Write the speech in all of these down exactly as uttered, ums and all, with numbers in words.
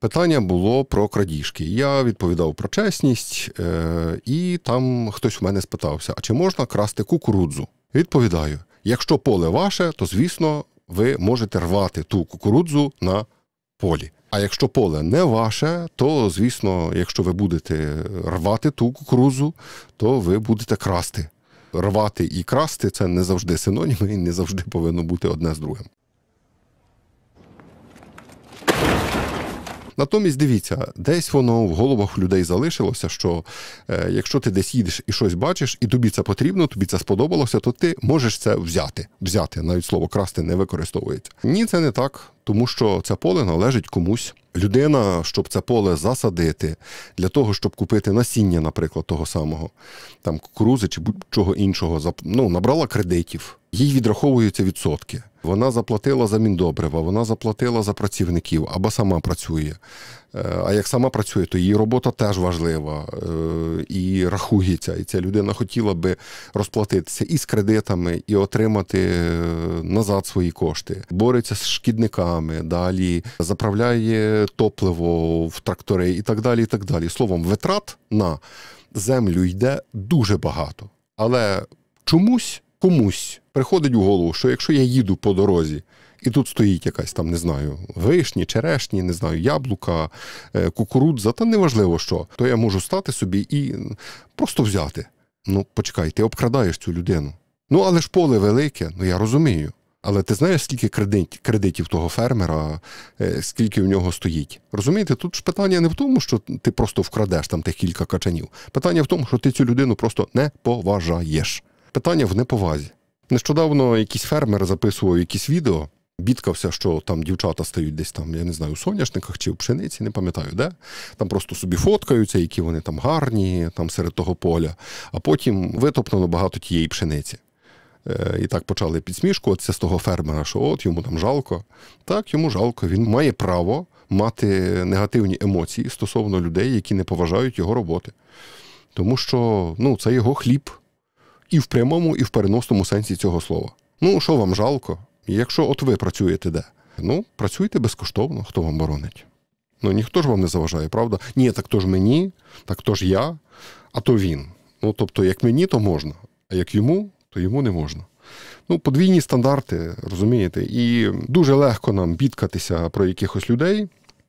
Питання було про крадіжки. Я відповідав про чесність, е- і там хтось в мене спитався, а чи можна красти кукурудзу? Відповідаю, якщо поле ваше, то, звісно, ви можете рвати ту кукурудзу на полі. А якщо поле не ваше, то, звісно, якщо ви будете рвати ту кукурудзу, то ви будете красти. Рвати і красти – це не завжди синоніми, і не завжди повинно бути одне з другим. Натомість, дивіться, десь воно в головах людей залишилося, що е, якщо ти десь їдеш і щось бачиш, і тобі це потрібно, тобі це сподобалося, то ти можеш це взяти. Взяти, навіть слово «красти» не використовується. Ні, це не так, тому що це поле належить комусь. Людина, щоб це поле засадити, для того, щоб купити насіння, наприклад, того самого, там, кукурузи чи будь-чого іншого, ну, набрала кредитів, їй відраховуються відсотки. Вона заплатила за міндобрива, вона заплатила за працівників, або сама працює. А як сама працює, то її робота теж важлива і рахується. І ця людина хотіла би розплатитися і з кредитами, і отримати назад свої кошти. Бореться з шкідниками, далі заправляє топливо в трактори і так далі, і так далі. Словом, витрат на землю йде дуже багато. Але чомусь, комусь приходить у голову, що якщо я їду по дорозі, і тут стоїть якась там, не знаю, вишні, черешні, не знаю, яблука, кукурудза, та неважливо що, то я можу стати собі і просто взяти. Ну, почекай, ти обкрадаєш цю людину. Ну, але ж поле велике, ну я розумію. Але ти знаєш, скільки кредит, кредитів того фермера, скільки в нього стоїть? Розумієте, тут ж питання не в тому, що ти просто вкрадеш там тих кілька качанів. Питання в тому, що ти цю людину просто не поважаєш. Питання в неповазі. Нещодавно якийсь фермер записував якісь відео, бідкався, що там дівчата стають десь там, я не знаю, у соняшниках чи у пшениці, не пам'ятаю де. Там просто собі фоткаються, які вони там гарні, там серед того поля. А потім витоптано багато тієї пшениці. І так почали підсмішкуватися з того фермера, що от йому там жалко. Так, йому жалко. Він має право мати негативні емоції стосовно людей, які не поважають його роботи. Тому що, ну, це його хліб. І в прямому, і в переносному сенсі цього слова. Ну, що вам жалко? Якщо от ви працюєте де? Ну, працюйте безкоштовно, хто вам боронить. Ну, ніхто ж вам не заважає, правда? Ні, так то ж мені, так то ж я, а то він. Ну, тобто, як мені, то можна, а як йому, то йому не можна. Ну, подвійні стандарти, розумієте? І дуже легко нам бідкатися про якихось людей,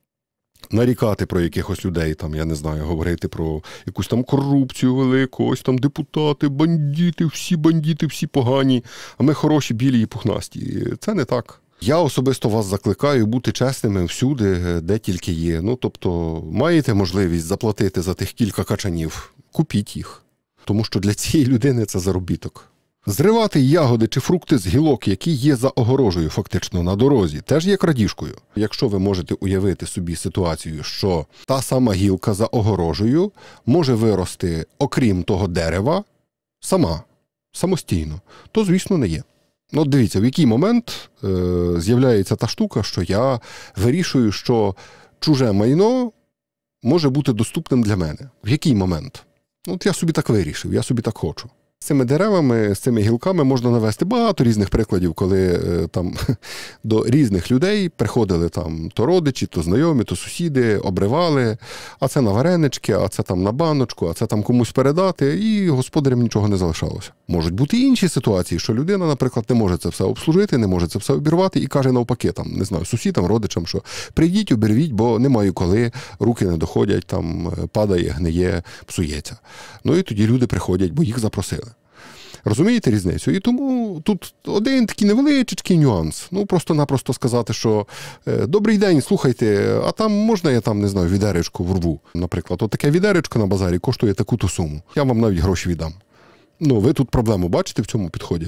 нарікати про якихось людей, там, я не знаю, говорити про якусь там корупцію велику, ось там депутати, бандити, всі бандити, всі погані, а ми хороші, білі і пухнасті. Це не так. Я особисто вас закликаю бути чесними всюди, де тільки є. Ну, тобто, маєте можливість заплатити за тих кілька качанів, купіть їх. Тому що для цієї людини це заробіток. Зривати ягоди чи фрукти з гілок, які є за огорожею фактично на дорозі, теж є крадіжкою. Якщо ви можете уявити собі ситуацію, що та сама гілка за огорожею може вирости, окрім того дерева, сама, самостійно, то, звісно, не є. Ну, дивіться, в який момент е, з'являється та штука, що я вирішую, що чуже майно може бути доступним для мене. В який момент? От я собі так вирішив, я собі так хочу. З цими деревами, з цими гілками можна навести багато різних прикладів, коли е, там до різних людей приходили там то родичі, то знайомі, то сусіди, обривали, а це на варенички, а це там на баночку, а це там комусь передати, і господарям нічого не залишалося. Можуть бути інші ситуації, що людина, наприклад, не може це все обслужити, не може це все обірвати і каже навпаки, там, не знаю, сусідам, родичам, що прийдіть, обірвіть, бо немає коли, руки не доходять, там падає, гниє, псується. Ну і тоді люди приходять, бо їх запросили. Розумієте різницю? І тому тут один такий невеличкий нюанс. Ну, просто-напросто сказати, що добрий день, слухайте, а там можна я там, не знаю, відеречку врву? Наприклад, от таке відеречко на базарі коштує таку-то суму. Я вам навіть гроші віддам. Ну, ви тут проблему бачите в цьому підході?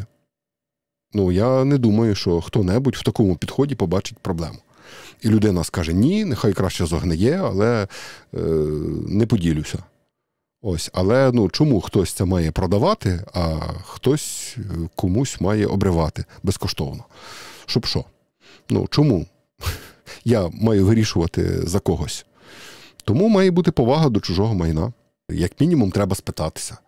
Ну, я не думаю, що хто-небудь в такому підході побачить проблему. І людина скаже, ні, нехай краще зогниє, але е, не поділюся. Ось, але ну чому хтось це має продавати, а хтось комусь має обривати безкоштовно? Щоб що? Ну, чому я маю вирішувати за когось? Тому має бути повага до чужого майна. Як мінімум треба спитатися.